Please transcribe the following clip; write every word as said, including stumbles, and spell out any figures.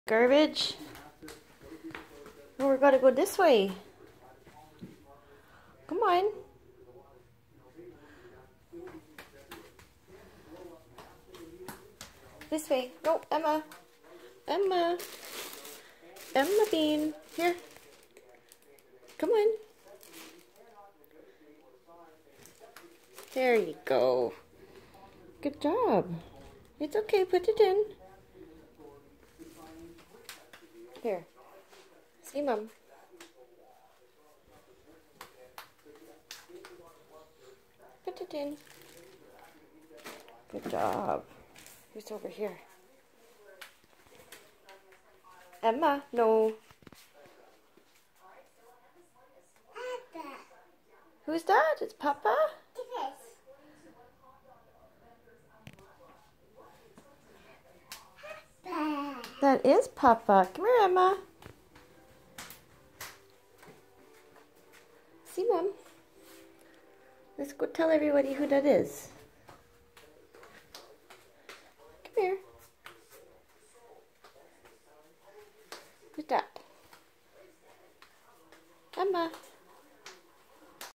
Garbage. Oh, we gotta go this way. Come on. This way. Go, Emma. Emma. Emma Bean. Here. Come on. There you go. Good job. It's okay. Put it in. Here. See, Mom. Put it in. Good job. Who's over here? Emma? No. Papa. Who's that? It's Papa? Yes. Papa. That is Papa. Come here, Emma. See, Mom. Let's go tell everybody who that is. Come here. Who's that? Emma.